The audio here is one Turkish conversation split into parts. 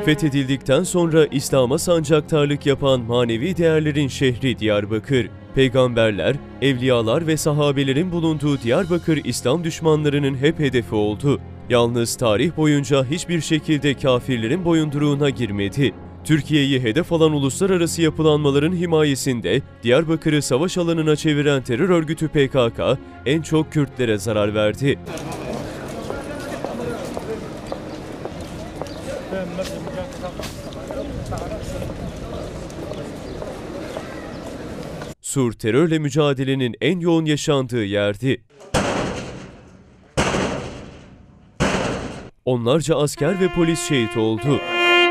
Fethedildikten sonra İslam'a sancaktarlık yapan manevi değerlerin şehri Diyarbakır, peygamberler, evliyalar ve sahabelerin bulunduğu Diyarbakır İslam düşmanlarının hep hedefi oldu. Yalnız tarih boyunca hiçbir şekilde kafirlerin boyunduruğuna girmedi. Türkiye'yi hedef alan uluslararası yapılanmaların himayesinde Diyarbakır'ı savaş alanına çeviren terör örgütü PKK en çok Kürtlere zarar verdi. Sur terörle mücadelenin en yoğun yaşandığı yerdi. Onlarca asker ve polis şehit oldu.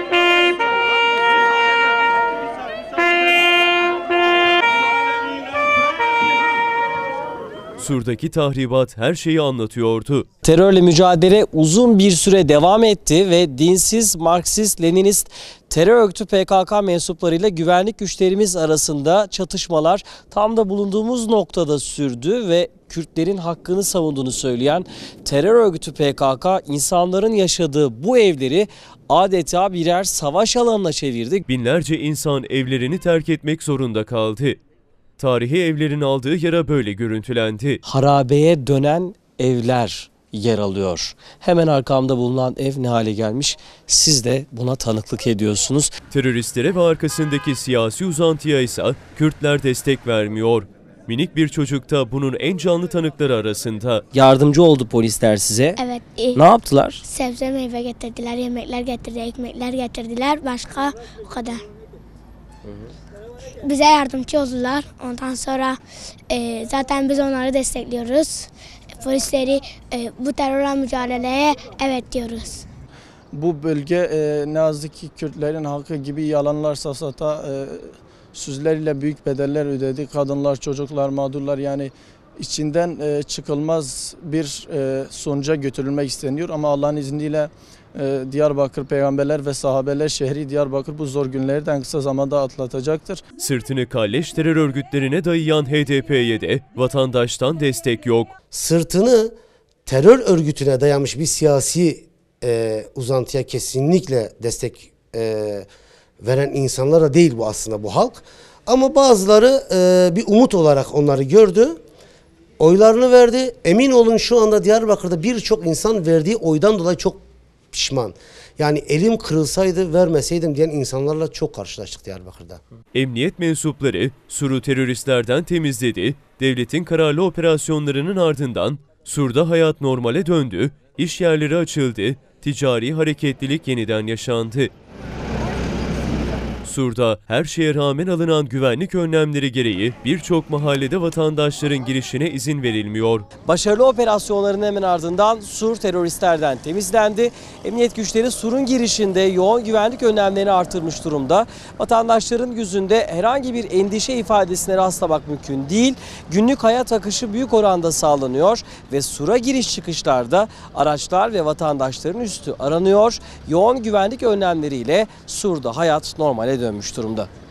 Sur'daki tahribat her şeyi anlatıyordu. Terörle mücadele uzun bir süre devam etti ve dinsiz, Marksist, Leninist terör örgütü PKK mensuplarıyla güvenlik güçlerimiz arasında çatışmalar tam da bulunduğumuz noktada sürdü ve Kürtlerin hakkını savunduğunu söyleyen terör örgütü PKK insanların yaşadığı bu evleri adeta birer savaş alanına çevirdi. Binlerce insan evlerini terk etmek zorunda kaldı. Tarihi evlerin aldığı yere böyle görüntülendi. Harabeye dönen evler yer alıyor. Hemen arkamda bulunan ev ne hale gelmiş? Siz de buna tanıklık ediyorsunuz. Teröristlere ve arkasındaki siyasi uzantıya ise Kürtler destek vermiyor. Minik bir çocuk da bunun en canlı tanıkları arasında. Yardımcı oldu polisler size. Evet. Ne yaptılar? Sebze meyve getirdiler, yemekler getirdiler, ekmekler getirdiler. Başka o kadar. Bize yardımcı oldular. Ondan sonra zaten biz onları destekliyoruz. Polisleri bu terörle mücadeleye evet diyoruz. Bu bölge ne yazık ki Kürtlerin hakkı gibi yalanlar safsata sözleriyle büyük bedeller ödedi. Kadınlar, çocuklar, mağdurlar, yani içinden çıkılmaz bir sonuca götürülmek isteniyor. Ama Allah'ın izniyle Diyarbakır peygamberler ve sahabeler şehri Diyarbakır bu zor günleri de en kısa zamanda atlatacaktır. Sırtını kalleş terör örgütlerine dayayan HDP'ye de vatandaştan destek yok. Sırtını terör örgütüne dayamış bir siyasi uzantıya kesinlikle destek veren insanlar da değil bu aslında bu halk. Ama bazıları bir umut olarak onları gördü. Oylarını verdi. Emin olun şu anda Diyarbakır'da birçok insan verdiği oydan dolayı çok pişman. Yani elim kırılsaydı vermeseydim diyen insanlarla çok karşılaştık Diyarbakır'da. Emniyet mensupları Sur'u teröristlerden temizledi. Devletin kararlı operasyonlarının ardından Sur'da hayat normale döndü, iş yerleri açıldı, ticari hareketlilik yeniden yaşandı. Sur'da her şeye rağmen alınan güvenlik önlemleri gereği birçok mahallede vatandaşların girişine izin verilmiyor. Başarılı operasyonların hemen ardından Sur teröristlerden temizlendi. Emniyet güçleri Sur'un girişinde yoğun güvenlik önlemlerini artırmış durumda. Vatandaşların yüzünde herhangi bir endişe ifadesine rastlamak mümkün değil. Günlük hayat akışı büyük oranda sağlanıyor ve Sur'a giriş çıkışlarda araçlar ve vatandaşların üstü aranıyor. Yoğun güvenlik önlemleriyle Sur'da hayat normale dönmüş durumda.